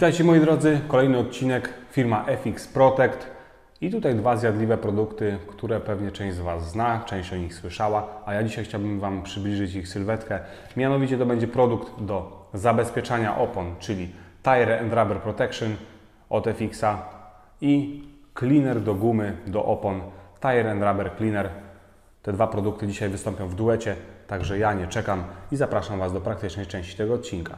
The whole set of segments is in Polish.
Witajcie moi drodzy, kolejny odcinek, firma FX Protect i tutaj dwa zjadliwe produkty, które pewnie część z Was zna, część o nich słyszała, a ja dzisiaj chciałbym Wam przybliżyć ich sylwetkę. Mianowicie to będzie produkt do zabezpieczania opon, czyli Tire and Rubber Protection od FX-a i cleaner do gumy, do opon, Tire and Rubber Cleaner. Te dwa produkty dzisiaj wystąpią w duecie, także ja nie czekam i zapraszam Was do praktycznej części tego odcinka.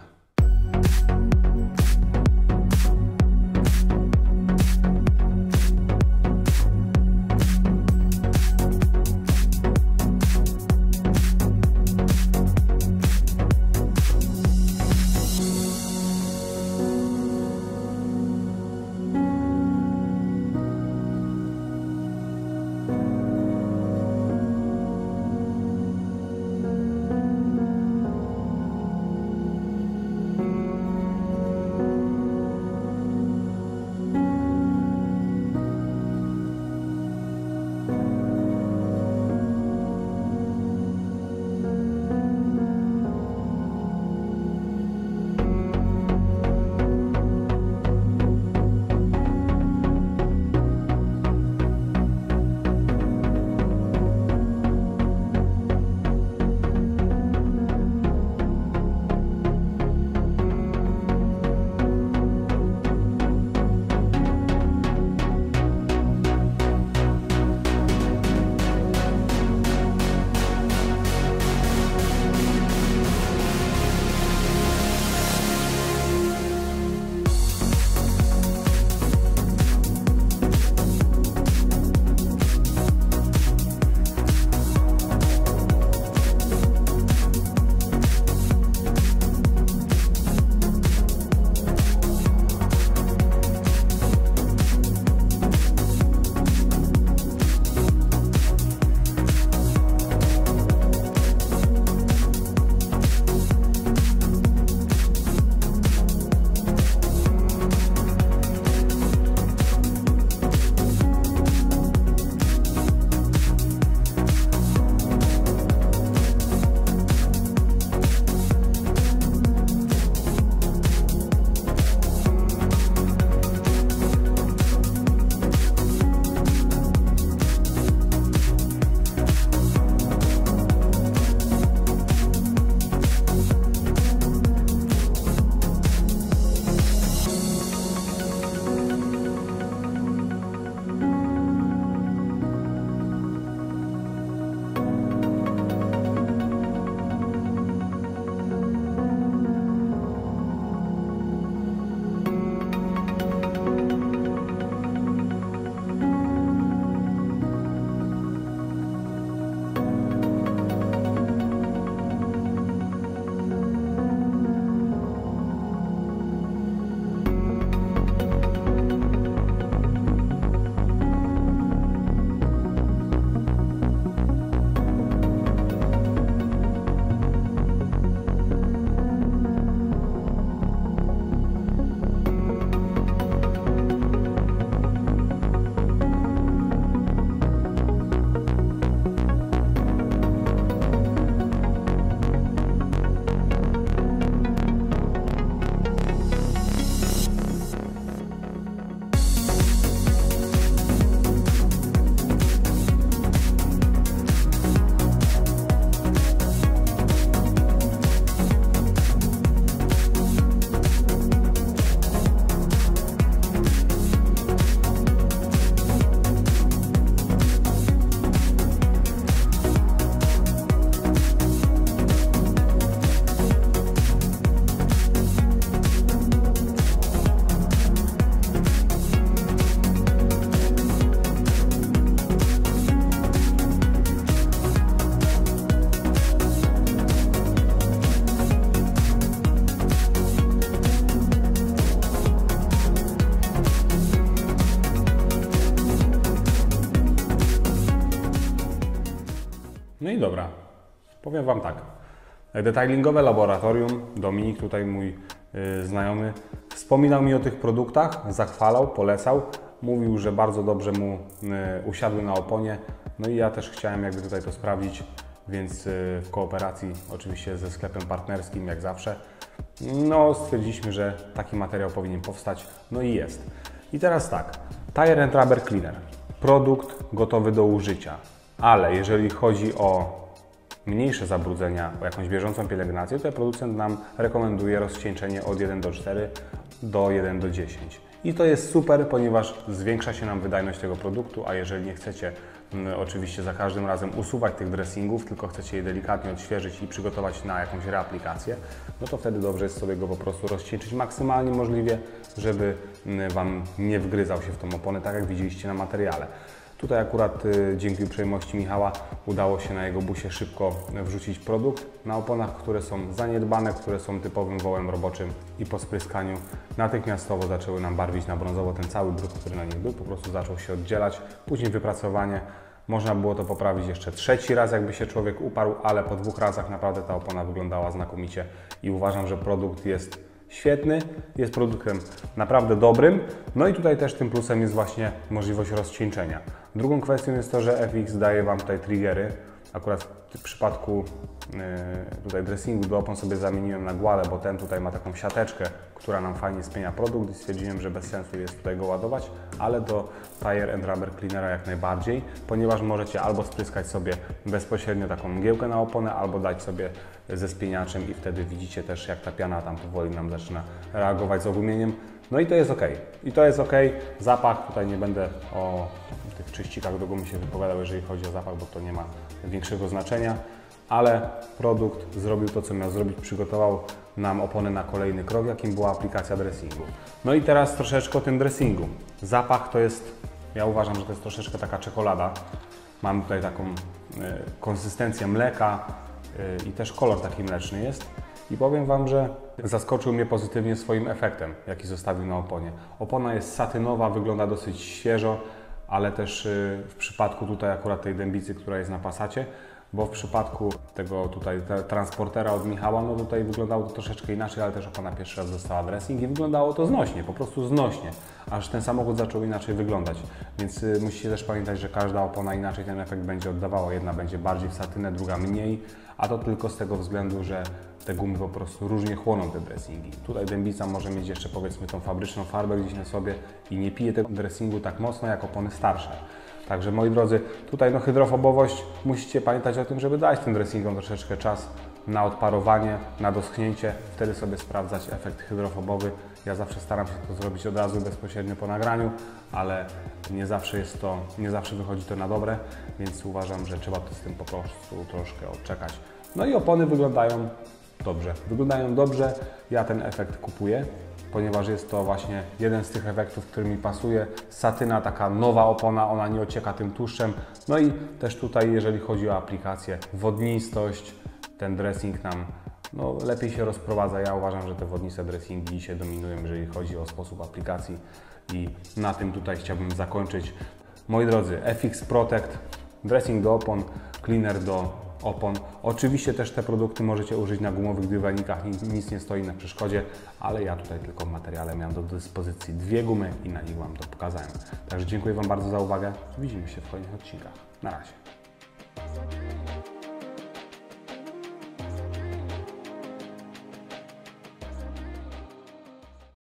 No i dobra, powiem Wam tak. Detailingowe laboratorium, Dominik, tutaj mój znajomy, wspominał mi o tych produktach, zachwalał, polecał. Mówił, że bardzo dobrze mu usiadły na oponie. No i ja też chciałem jakby tutaj to sprawdzić, więc w kooperacji oczywiście ze sklepem partnerskim, jak zawsze. No stwierdziliśmy, że taki materiał powinien powstać, no i jest. I teraz tak, Tire and Rubber Cleaner, produkt gotowy do użycia, ale jeżeli chodzi o mniejsze zabrudzenia, o jakąś bieżącą pielęgnację, to producent nam rekomenduje rozcieńczenie od 1:4 do 1:10. I to jest super, ponieważ zwiększa się nam wydajność tego produktu, a jeżeli nie chcecie oczywiście za każdym razem usuwać tych dressingów, tylko chcecie je delikatnie odświeżyć i przygotować na jakąś reaplikację, no to wtedy dobrze jest sobie go po prostu rozcieńczyć maksymalnie możliwie, żeby Wam nie wgryzał się w tą oponę, tak jak widzieliście na materiale. Tutaj akurat dzięki uprzejmości Michała udało się na jego busie szybko wrzucić produkt na oponach, które są zaniedbane, które są typowym wołem roboczym i po spryskaniu natychmiastowo zaczęły nam barwić na brązowo. Ten cały brud, który na nich był, po prostu zaczął się oddzielać. Później wypracowanie. Można było to poprawić jeszcze trzeci raz, jakby się człowiek uparł, ale po 2 razach naprawdę ta opona wyglądała znakomicie i uważam, że produkt jest świetny, jest produktem naprawdę dobrym. No i tutaj też tym plusem jest właśnie możliwość rozcieńczenia. Drugą kwestią jest to, że FX daje Wam tutaj triggery. Akurat w przypadku tutaj dressingu do opon sobie zamieniłem na guale, bo ten tutaj ma taką siateczkę, która nam fajnie spienia produkt i stwierdziłem, że bez sensu jest tutaj go ładować, ale do Tire and Rubber Cleanera jak najbardziej, ponieważ możecie albo spryskać sobie bezpośrednio taką mgiełkę na oponę, albo dać sobie ze spieniaczem i wtedy widzicie też, jak ta piana tam powoli nam zaczyna reagować z ogumieniem. No i to jest ok. I to jest ok. Zapach, tutaj nie będę o tych czyścikach do gumy się wypowiadał, jeżeli chodzi o zapach, bo to nie ma większego znaczenia, ale produkt zrobił to, co miał zrobić, przygotował nam opony na kolejny krok, jakim była aplikacja dressingu. No i teraz troszeczkę o tym dressingu. Zapach to jest, ja uważam, że to jest troszeczkę taka czekolada. Mam tutaj taką konsystencję mleka i też kolor taki mleczny jest. I powiem Wam, że zaskoczył mnie pozytywnie swoim efektem, jaki zostawił na oponie. Opona jest satynowa, wygląda dosyć świeżo, ale też w przypadku tutaj akurat tej dębicy, która jest na Passacie, bo w przypadku tego tutaj transportera od Michała, no tutaj wyglądało to troszeczkę inaczej, ale też opona pierwszy raz dostała dressing i wyglądało to znośnie, po prostu znośnie, aż ten samochód zaczął inaczej wyglądać. Więc musicie też pamiętać, że każda opona inaczej ten efekt będzie oddawała. Jedna będzie bardziej w satynę, druga mniej, a to tylko z tego względu, że te gumy po prostu różnie chłoną te dressingi. Tutaj dębica może mieć jeszcze powiedzmy tą fabryczną farbę gdzieś na sobie i nie pije tego dressingu tak mocno jak opony starsze. Także moi drodzy, tutaj no hydrofobowość, musicie pamiętać o tym, żeby dać tym dressingom troszeczkę czas na odparowanie, na doschnięcie, wtedy sobie sprawdzać efekt hydrofobowy. Ja zawsze staram się to zrobić od razu, bezpośrednio po nagraniu, ale nie zawsze wychodzi to na dobre, więc uważam, że trzeba to z tym po prostu troszkę odczekać. No i opony wyglądają dobrze, ja ten efekt kupuję, ponieważ jest to właśnie jeden z tych efektów, który mi pasuje. Satyna, taka nowa opona, ona nie ocieka tym tłuszczem. No i też tutaj, jeżeli chodzi o aplikację, wodnistość, ten dressing nam lepiej się rozprowadza. Ja uważam, że te wodniste dressingi dzisiaj dominują, jeżeli chodzi o sposób aplikacji i na tym tutaj chciałbym zakończyć. Moi drodzy, FX Protect, dressing do opon, cleaner do opon. Oczywiście też te produkty możecie użyć na gumowych dywanikach, nic nie stoi na przeszkodzie, ale ja tutaj tylko w materiale miałem do dyspozycji 2 gumy i na nich Wam to pokazałem. Także dziękuję Wam bardzo za uwagę. Widzimy się w kolejnych odcinkach. Na razie.